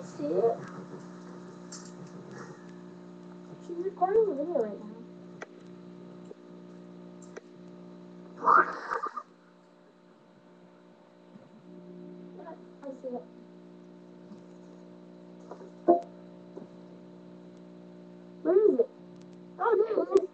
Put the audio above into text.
see it. She's recording the video right now. Yeah, I see it. Where is it? Oh, there it is.